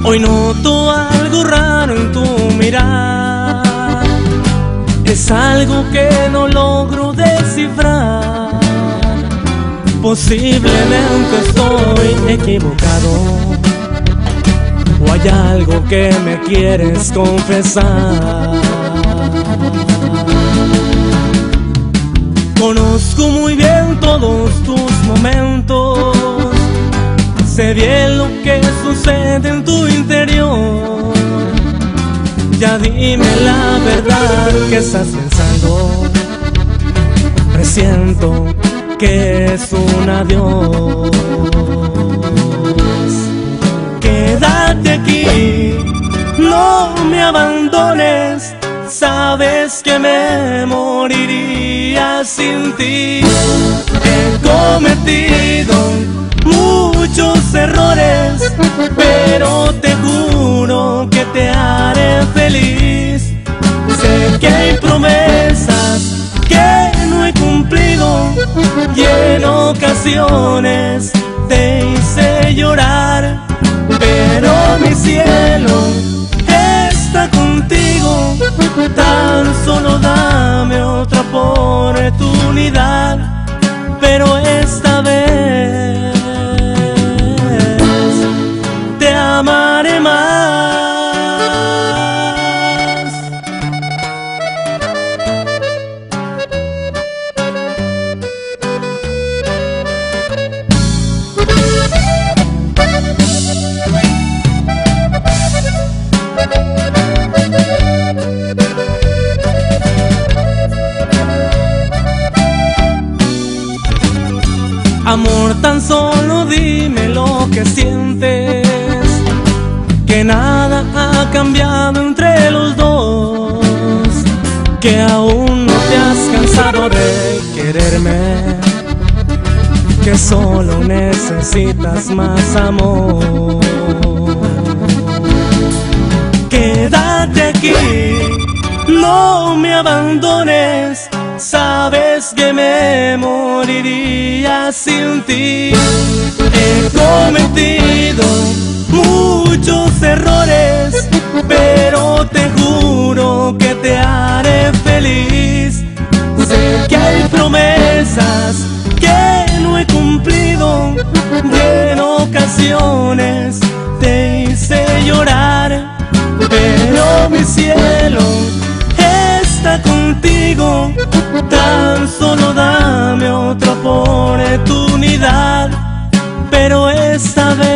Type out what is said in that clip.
Hoy noto algo raro en tu mirar, es algo que no logro descifrar. Posiblemente estoy equivocado, o hay algo que me quieres confesar. Conozco muy bien todos tus momentos, sé bien lo que sucede en tu interior. Ya dime la verdad, ¿qué estás pensando? Presiento que es un adiós. Quédate aquí, no me abandones, sabes que me moriría sin ti. He cometido muchos errores, pero te juro que te haré feliz. Sé que hay promesas que no he cumplido y en ocasiones te hice llorar, pero mi cielo está contigo. Tan solo dame otra oportunidad, pero esta vez te amaré más. Amor, tan solo dime lo que sientes, que nada ha cambiado entre los dos, que aún no te has cansado de quererme, que solo necesitas más amor. Quédate aquí, no me abandones, sabes que me moriría sin ti. He cometido muchos errores, pero te juro que te haré feliz. Sé que hay promesas que no he cumplido y en ocasiones te hice llorar, pero mi cielo está contigo. Tan solo dame otra oportunidad, pero esta vez